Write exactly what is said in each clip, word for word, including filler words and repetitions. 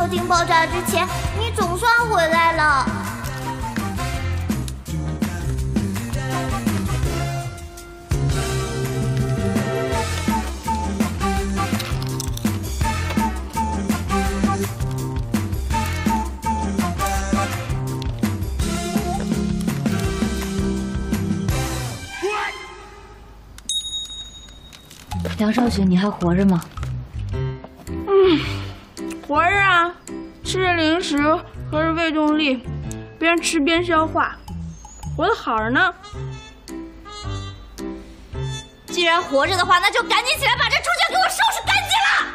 车厅爆炸之前，你总算回来了。 梁少雪，你还活着吗？ 嗯，活着啊，吃着零食，喝着胃动力，边吃边消化，活得好着呢。 既然活着的话，那就赶紧起来把这猪圈给我收拾干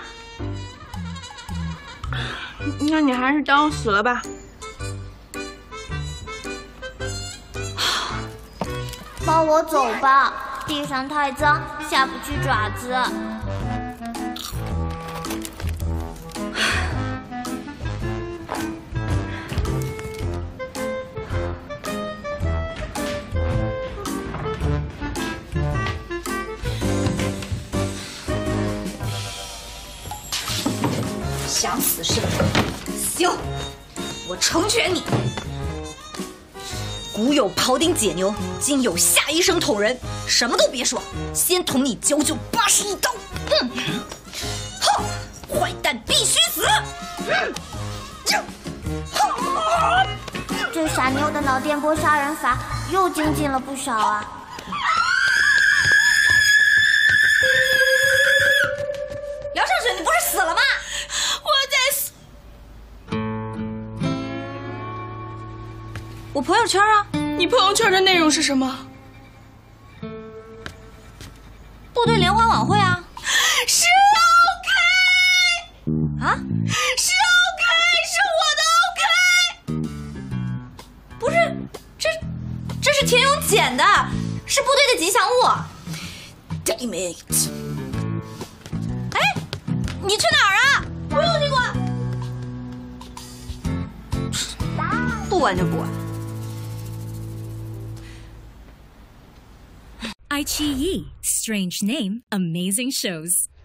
净了。 那你还是当我死了吧。 抱我走吧。 地上太脏，下不去爪子。 想死是吧？行，我成全你。 古有庖丁解牛，今有夏医生捅人，什么都别说，先捅你九九八十一刀！嗯，哼，坏蛋必须死！嗯， 这傻妞的脑电波杀人法又精进了不少啊！ 梁少雪，你不是死了吗？ 我在死。 我朋友圈啊。 你朋友圈的内容是什么？ 部队联欢晚会啊！ 是 OK 啊？ 是 OK， 是我的 OK。 不是，这这是田勇捡的，是部队的吉祥物。Damn it！ 哎，你去哪儿啊？不用去管。不管就不管。 iQIYI, strange name, amazing shows.